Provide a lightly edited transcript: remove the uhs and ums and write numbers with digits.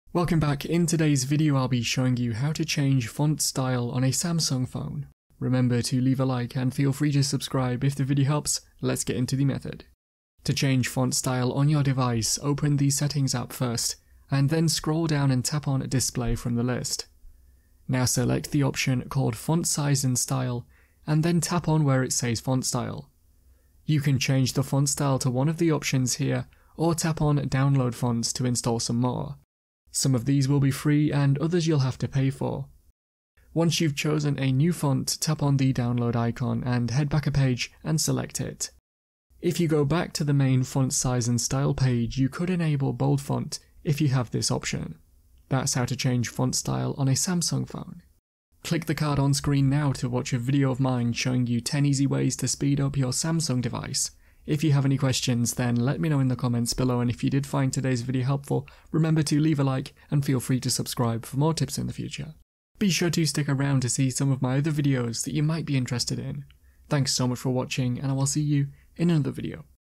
Welcome back. In today's video I'll be showing you how to change font style on a Samsung phone. Remember to leave a like and feel free to subscribe if the video helps. Let's get into the method. To change font style on your device, open the Settings app first, and then scroll down and tap on Display from the list. Now select the option called Font Size and Style, and then tap on where it says Font Style. You can change the font style to one of the options here, or tap on Download Fonts to install some more. Some of these will be free and others you'll have to pay for. Once you've chosen a new font, tap on the download icon and head back a page and select it. If you go back to the main font size and style page, you could enable bold font if you have this option. That's how to change font style on a Samsung phone. Click the card on screen now to watch a video of mine showing you 10 easy ways to speed up your Samsung device. If you have any questions, then let me know in the comments below, and if you did find today's video helpful, remember to leave a like and feel free to subscribe for more tips in the future. Be sure to stick around to see some of my other videos that you might be interested in. Thanks so much for watching, and I will see you in another video.